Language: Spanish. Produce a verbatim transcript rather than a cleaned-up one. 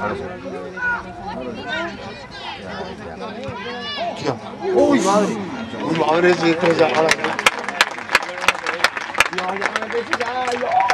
알았어. 기가. 오, 이 마을이. 우리 마을에서 그러지 않아. 야, 야, 진짜.